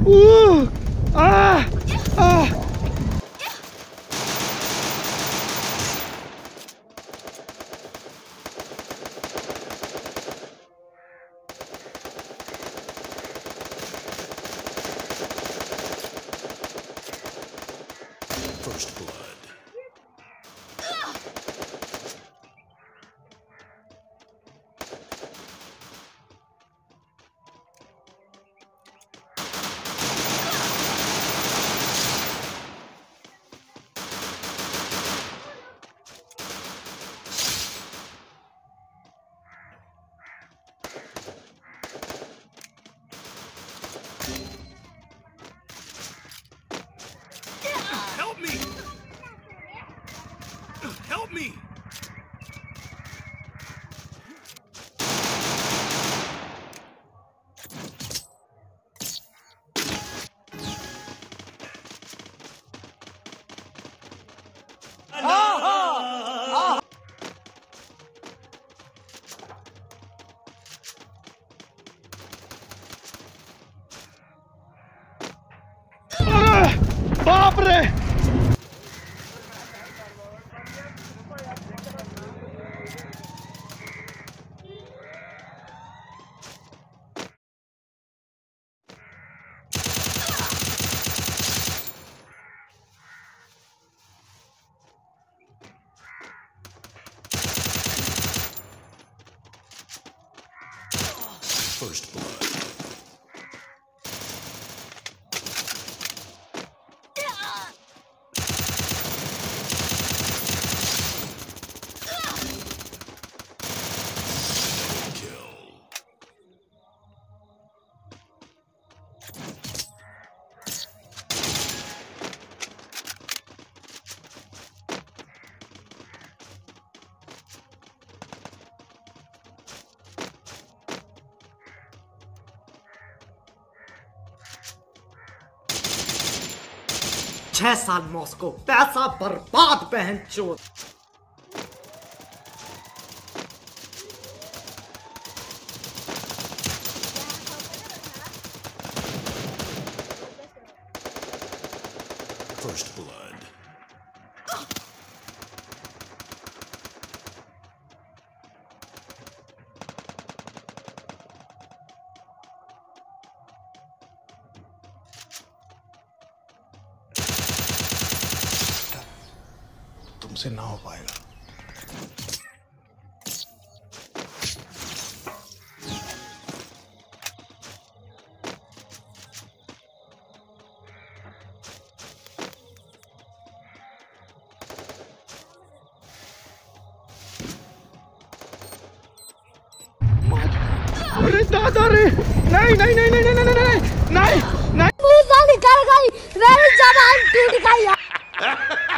Ah! Ah! First blood. Help me! Help me! बाप रे! First blood. छह साल मॉस्को, पैसा बर्बाद बहनचोद। First blood. तुमसे ना हो पाएगा। अरे दादा रे! नहीं नहीं नहीं नहीं नहीं नहीं नहीं नहीं नहीं! मुंह से निकल गई, मेरी जबान टूट गई।